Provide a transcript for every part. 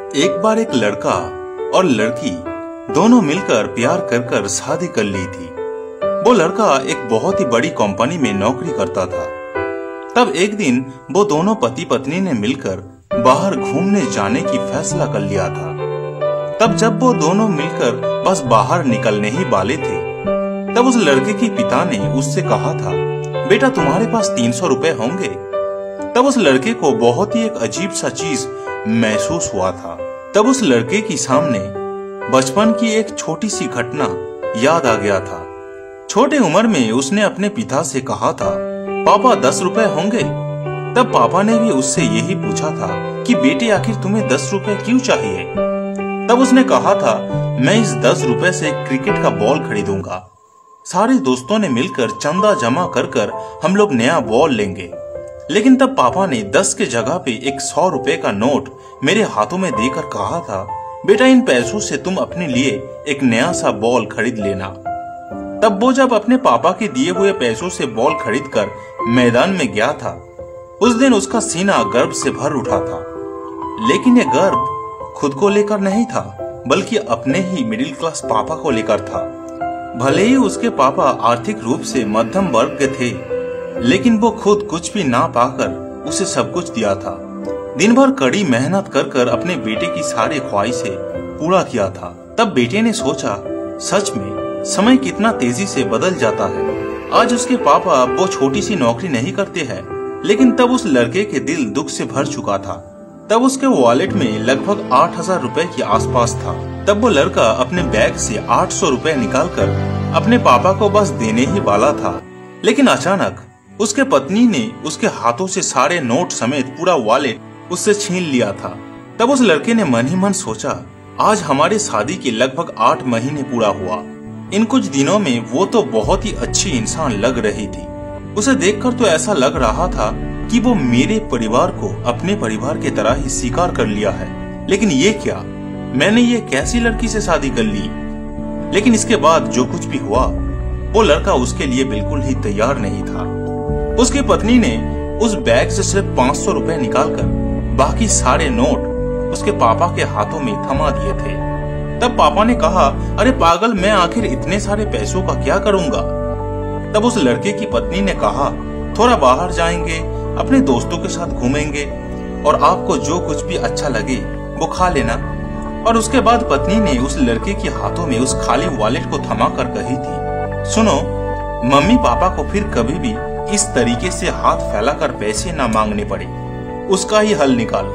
एक बार एक लड़का और लड़की दोनों मिलकर प्यार कर कर शादी कर ली थी। वो लड़का एक बहुत ही बड़ी कंपनी में नौकरी करता था। तब एक दिन वो दोनों पति पत्नी ने मिलकर बाहर घूमने जाने की फैसला कर लिया था। तब जब वो दोनों मिलकर बस बाहर निकलने ही वाले थे, तब उस लड़के के पिता ने उससे कहा था, बेटा तुम्हारे पास 300 रुपए होंगे। तब उस लड़के को बहुत ही एक अजीब सा चीज महसूस हुआ था। तब उस लड़के की सामने बचपन की एक छोटी सी घटना याद आ गया था। छोटे उम्र में उसने अपने पिता से कहा था, पापा 10 रुपए होंगे। तब पापा ने भी उससे यही पूछा था कि बेटे आखिर तुम्हें 10 रुपए क्यों चाहिए। तब उसने कहा था, मैं इस 10 रुपए से क्रिकेट का बॉल खरीदूंगा। सारे दोस्तों ने मिलकर चंदा जमा कर कर हम लोग नया बॉल लेंगे। लेकिन तब पापा ने 10 के जगह पे एक 100 रुपए का नोट मेरे हाथों में देकर कहा था, बेटा इन पैसों से तुम अपने लिए एक नया सा बॉल खरीद लेना। तब वो जब अपने पापा के दिए हुए पैसों से बॉल खरीदकर मैदान में गया था, उस दिन उसका सीना गर्व से भर उठा था। लेकिन ये गर्व खुद को लेकर नहीं था, बल्कि अपने ही मिडिल क्लास पापा को लेकर था। भले ही उसके पापा आर्थिक रूप से मध्यम वर्ग के थे, लेकिन वो खुद कुछ भी ना पाकर उसे सब कुछ दिया था। दिन भर कड़ी मेहनत कर कर अपने बेटे की सारी ख्वाहिशें पूरा किया था। तब बेटे ने सोचा, सच में समय कितना तेजी से बदल जाता है। आज उसके पापा वो छोटी सी नौकरी नहीं करते हैं, लेकिन तब उस लड़के के दिल दुख से भर चुका था। तब उसके वॉलेट में लगभग 8,000 रुपए के आसपास था। तब वो लड़का अपने बैग से 800 रुपए निकालकर अपने पापा को बस देने ही वाला था, लेकिन अचानक उसके पत्नी ने उसके हाथों से सारे नोट समेत पूरा वॉलेट उससे छीन लिया था। तब उस लड़के ने मन ही मन सोचा, आज हमारे शादी के लगभग 8 महीने पूरा हुआ। इन कुछ दिनों में वो तो बहुत ही अच्छी इंसान लग रही थी। उसे देखकर तो ऐसा लग रहा था कि वो मेरे परिवार को अपने परिवार की तरह ही स्वीकार कर लिया है। लेकिन ये क्या, मैंने ये कैसी लड़की से शादी कर ली। लेकिन इसके बाद जो कुछ भी हुआ, वो लड़का उसके लिए बिल्कुल ही तैयार नहीं था। उसकी पत्नी ने उस बैग से सिर्फ 500 रुपए निकालकर बाकी सारे नोट उसके पापा के हाथों में थमा दिए थे। तब पापा ने कहा, अरे पागल, मैं आखिर इतने सारे पैसों का क्या करूंगा। तब उस लड़के की पत्नी ने कहा, थोड़ा बाहर जाएंगे, अपने दोस्तों के साथ घूमेंगे और आपको जो कुछ भी अच्छा लगे वो खा लेना। और उसके बाद पत्नी ने उस लड़के के हाथों में उस खाली वॉलेट को थमा कर कही थी, सुनो, मम्मी पापा को फिर कभी भी इस तरीके से हाथ फैलाकर पैसे ना मांगने पड़े, उसका ही हल निकालो।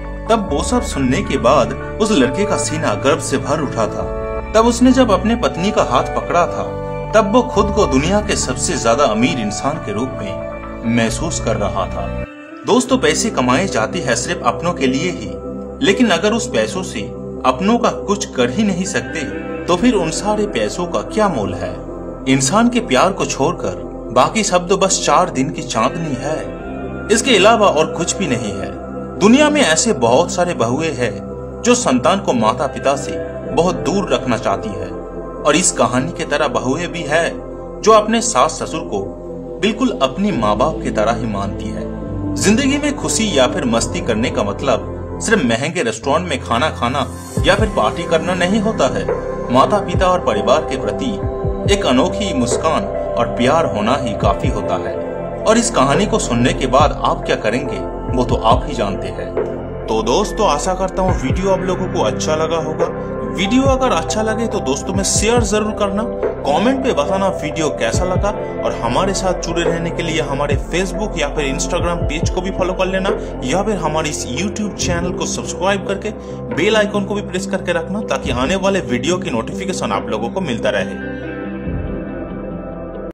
तब वो सब सुनने के बाद उस लड़के का सीना गर्व से भर उठा था। तब उसने जब अपने पत्नी का हाथ पकड़ा था, तब वो खुद को दुनिया के सबसे ज्यादा अमीर इंसान के रूप में महसूस कर रहा था। दोस्तों, पैसे कमाए जाते हैं सिर्फ अपनों के लिए ही, लेकिन अगर उस पैसों से अपनों का कुछ कर ही नहीं सकते, तो फिर उन सारे पैसों का क्या मोल है। इंसान के प्यार को छोड़कर बाकी सब तो बस 4 दिन की चांदनी है, इसके अलावा और कुछ भी नहीं है। दुनिया में ऐसे बहुत सारे बहुएं हैं जो संतान को माता पिता से बहुत दूर रखना चाहती है, और इस कहानी की तरह बहुएं भी है जो अपने सास ससुर को बिल्कुल अपनी माँ बाप की तरह ही मानती है। जिंदगी में खुशी या फिर मस्ती करने का मतलब सिर्फ महंगे रेस्टोरेंट में खाना खाना या फिर पार्टी करना नहीं होता है। माता पिता और परिवार के प्रति एक अनोखी मुस्कान और प्यार होना ही काफी होता है। और इस कहानी को सुनने के बाद आप क्या करेंगे वो तो आप ही जानते हैं। तो दोस्तों, आशा करता हूँ वीडियो आप लोगों को अच्छा लगा होगा। वीडियो अगर अच्छा लगे तो दोस्तों में शेयर जरूर करना, कमेंट पे बताना वीडियो कैसा लगा, और हमारे साथ जुड़े रहने के लिए हमारे फेसबुक या फिर इंस्टाग्राम पेज को भी फॉलो कर लेना, या फिर हमारे इस यूट्यूब चैनल को सब्सक्राइब करके बेल आइकन को भी प्रेस करके रखना, ताकि आने वाले वीडियो की नोटिफिकेशन आप लोगों को मिलता रहे।